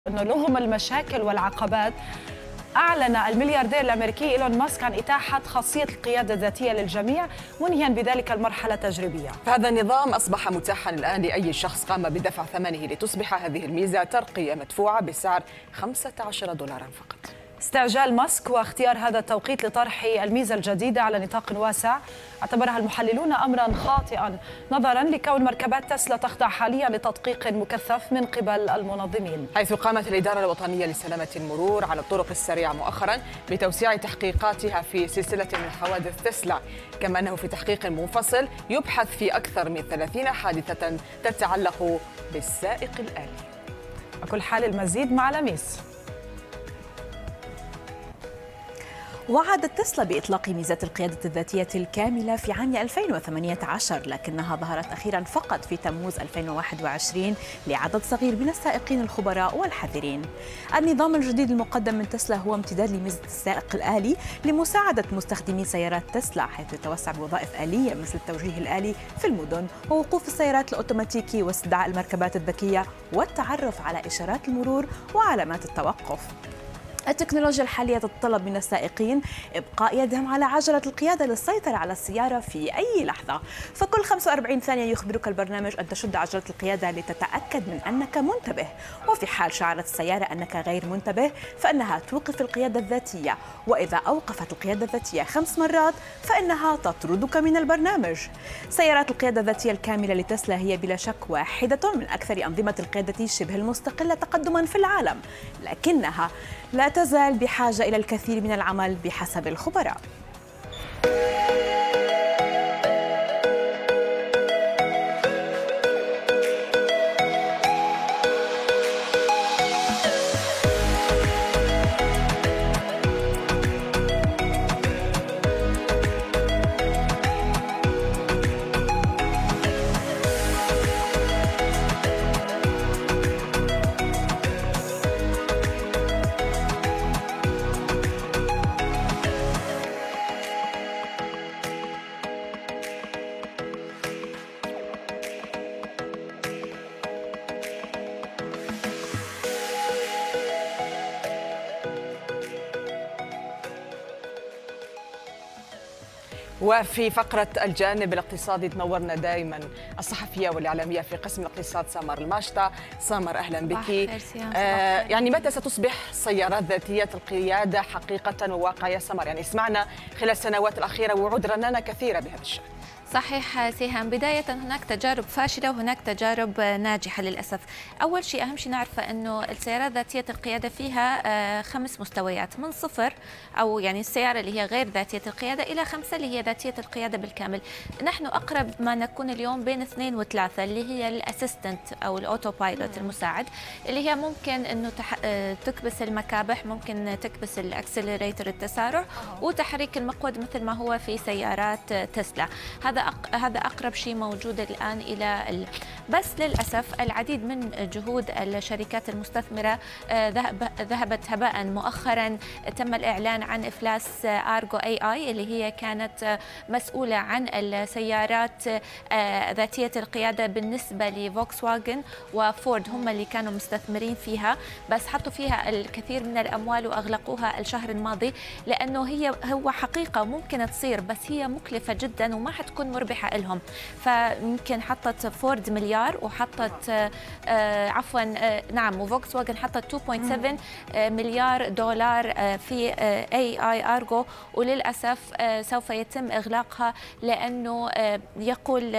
أنه لهم المشاكل والعقبات، أعلن الملياردير الأمريكي إيلون ماسك عن إتاحة خاصية القيادة الذاتية للجميع، منهيا بذلك المرحلة التجريبية. فهذا النظام أصبح متاحا الآن لأي شخص قام بدفع ثمنه لتصبح هذه الميزة ترقية مدفوعة بسعر $15 فقط. استعجال ماسك واختيار هذا التوقيت لطرح الميزة الجديدة على نطاق واسع اعتبرها المحللون أمرا خاطئا، نظرا لكون مركبات تسلا تخضع حاليا لتدقيق مكثف من قبل المنظمين، حيث قامت الإدارة الوطنية لسلامة المرور على الطرق السريعة مؤخرا بتوسيع تحقيقاتها في سلسلة من حوادث تسلا، كما أنه في تحقيق منفصل يبحث في أكثر من 30 حادثة تتعلق بالسائق الآلي. وكل حال المزيد مع لميس. وعدت تسلا بإطلاق ميزة القيادة الذاتية الكاملة في عام 2018، لكنها ظهرت أخيرا فقط في تموز 2021 لعدد صغير من السائقين الخبراء والحذرين. النظام الجديد المقدم من تسلا هو امتداد لميزة السائق الآلي لمساعدة مستخدمي سيارات تسلا، حيث يتوسع بوظائف آلية مثل التوجيه الآلي في المدن ووقوف السيارات الأوتوماتيكي واستدعاء المركبات الذكية والتعرف على إشارات المرور وعلامات التوقف. التكنولوجيا الحالية تتطلب من السائقين إبقاء يدهم على عجلة القيادة للسيطرة على السيارة في أي لحظة، فكل 45 ثانية يخبرك البرنامج أن تشد عجلة القيادة لتتأكد من أنك منتبه، وفي حال شعرت السيارة أنك غير منتبه فإنها توقف القيادة الذاتية، وإذا أوقفت القيادة الذاتية 5 مرات فإنها تطردك من البرنامج. سيارات القيادة الذاتية الكاملة لتسلا هي بلا شك واحدة من أكثر أنظمة القيادة شبه المستقلة تقدما في العالم، لكنها لا تزال بحاجة إلى الكثير من العمل بحسب الخبراء. وفي فقرة الجانب الاقتصادي تنورنا دائما الصحفية والإعلامية في قسم الاقتصاد سمر الماشطة. سمر أهلا بك. يعني متى ستصبح سيارات ذاتية القيادة حقيقة وواقع يا سمر؟ يعني سمعنا خلال السنوات الأخيرة وعود رنانة كثيرة بهذا الشأن. صحيح سيهام، بداية هناك تجارب فاشلة وهناك تجارب ناجحة للأسف. أول شيء أهم شيء نعرفه أنه السيارات ذاتية القيادة فيها 5 مستويات، من 0 أو يعني السيارة اللي هي غير ذاتية القيادة إلى 5 اللي هي ذاتية القيادة بالكامل. نحن أقرب ما نكون اليوم بين 2 و3 اللي هي الأسيستنت أو الأوتو بايلوت المساعد، اللي هي ممكن أنه تكبس المكابح، ممكن تكبس الأكسلريتر التسارع وتحريك المقود مثل ما هو في سيارات تسلا. هذا أقرب شيء موجود الآن إلى بس للأسف العديد من جهود الشركات المستثمرة ذهبت هباء. مؤخرا تم الإعلان عن إفلاس أرجو AI اللي هي كانت مسؤولة عن السيارات ذاتية القيادة بالنسبة لفولكس واجن وفورد، هم اللي كانوا مستثمرين فيها، بس حطوا فيها الكثير من الأموال وأغلقوها الشهر الماضي، لأنه هو حقيقة ممكن تصير بس هي مكلفة جدا وما حتكون مربحة لهم. فيمكن حطت فورد مليار وحطت نعم وفولكس واجن حطت 2.7 مليار دولار في AI أرجو، وللأسف سوف يتم إغلاقها لأنه يقول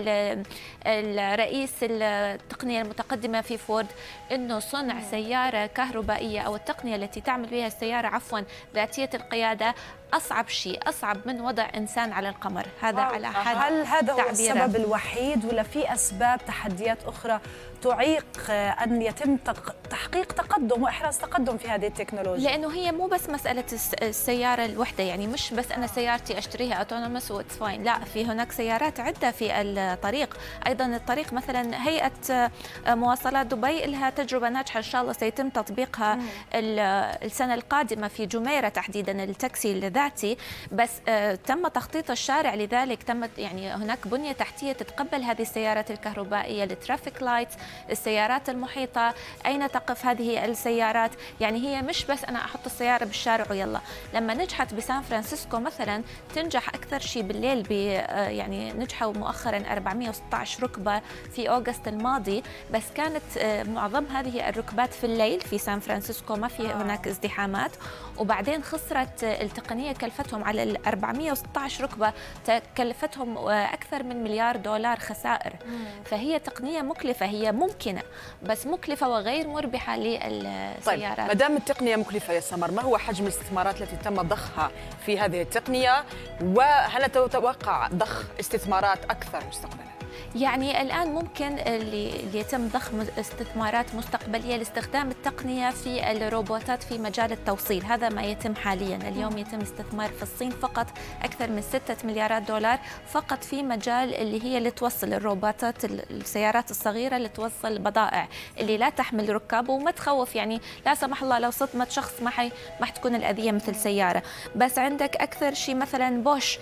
الرئيس التقنية المتقدمة في فورد أنه صنع سيارة كهربائية أو التقنية التي تعمل بها السيارة ذاتية القيادة أصعب شيء، أصعب من وضع إنسان على القمر. هذا على حد هل هذا هو السبب الوحيد ولا في أسباب تحديات أخرى تعيق أن يتم تحقيق تقدم وإحراز تقدم في هذه التكنولوجيا؟ لأنه هي مو بس مسألة السيارة الوحدة، يعني مش بس أنا سيارتي أشتريها أوتونوموس واتس فاين، لا، في هناك سيارات عدة في الطريق. أيضا الطريق مثلا هيئة مواصلات دبي لها تجربة ناجحة إن شاء الله سيتم تطبيقها السنة القادمة في جميرة تحديدا، التاكسي الذاتي، بس تم تخطيط الشارع لذلك، تمت يعني هناك بنية تحتية تتقبل هذه السيارات الكهربائية، الترافيك لايتس، السيارات المحيطة أين تقف هذه السيارات. يعني هي مش بس أنا أحط السيارة بالشارع ويلا. لما نجحت بسان فرانسيسكو مثلا تنجح أكثر شيء بالليل، يعني نجحوا مؤخرا 416 ركبة في أغسطس الماضي، بس كانت معظم هذه الركبات في الليل في سان فرانسيسكو، ما في هناك ازدحامات. وبعدين خسرت التقنية كلفتهم على ال 416 ركبة كلفتهم أكثر من $1 مليار خسائر. فهي تقنية مكلفة، هي ممكنة بس مكلفة وغير مربحة للسيارات. طيب ما دام التقنية مكلفة يا سمر، ما هو حجم الاستثمارات التي تم ضخها في هذه التقنية، وهل تتوقع ضخ استثمارات أكثر مستقبلا؟ يعني الآن ممكن اللي يتم ضخ استثمارات مستقبلية لاستخدام التقنية في الروبوتات في مجال التوصيل. هذا ما يتم حاليا. اليوم يتم استثمار في الصين فقط أكثر من $6 مليارات فقط في مجال اللي هي اللي توصل الروبوتات، السيارات الصغيرة اللي توصل البضائع اللي لا تحمل ركاب وما تخوف. يعني لا سمح الله لو صدمت شخص ما حتكون الأذية مثل سيارة. بس عندك أكثر شيء مثلا بوش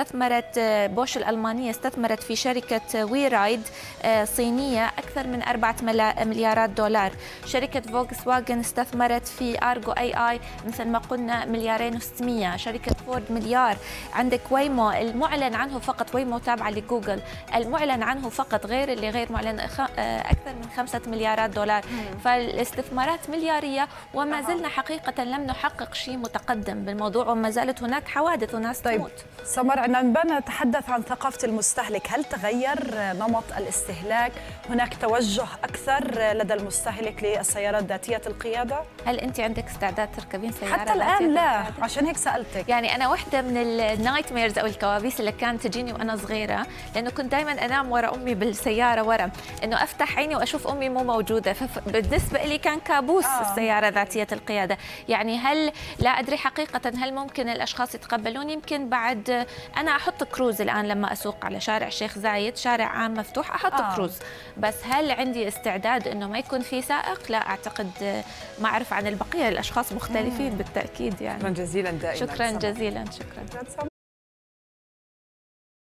بوش الألمانية استثمرت في شركة وي رايد صينية أكثر من $4 مليارات. شركة فولكس واجن استثمرت في أرجو AI مثل ما قلنا $2.6 مليار. شركة فورد $1 مليار. عندك ويمو المعلن عنه فقط، ويمو تابعة لجوجل، المعلن عنه فقط غير اللي غير معلن أكثر من $5 مليارات. فالاستثمارات مليارية، وما زلنا حقيقة لم نحقق شيء متقدم بالموضوع، وما زالت هناك حوادث وناس تموت. سمر، عندما نتحدث عن ثقافة المستهلك، هل تغير نمط الاستهلاك؟ هناك توجه أكثر لدى المستهلك للسيارات ذاتية القيادة؟ هل أنت عندك استعداد تركبين سيارة حتى الآن لا، عشان هيك سألتك. يعني أنا واحدة من النايت ميرز أو الكوابيس اللي كانت تجيني وأنا صغيرة، لأنه كنت دائما أنام ورا أمي بالسيارة ورا، إنه أفتح عيني وأشوف أمي مو موجودة. فبالنسبة لي كان كابوس السيارة ذاتية القيادة. يعني هل لا أدري حقيقة هل ممكن الأشخاص يتقبلون؟ يمكن بعد. أنا أحط كروز الآن لما أسوق على شارع الشيخ زايد، شارع عام مفتوح، أحط كروز. بس هل عندي استعداد إنه ما يكون في سائق؟ لا أعتقد. ما أعرف عن البقية، الأشخاص مختلفين بالتأكيد. يعني شكرا جزيلا دائما. شكرا جزيلا. شكرا.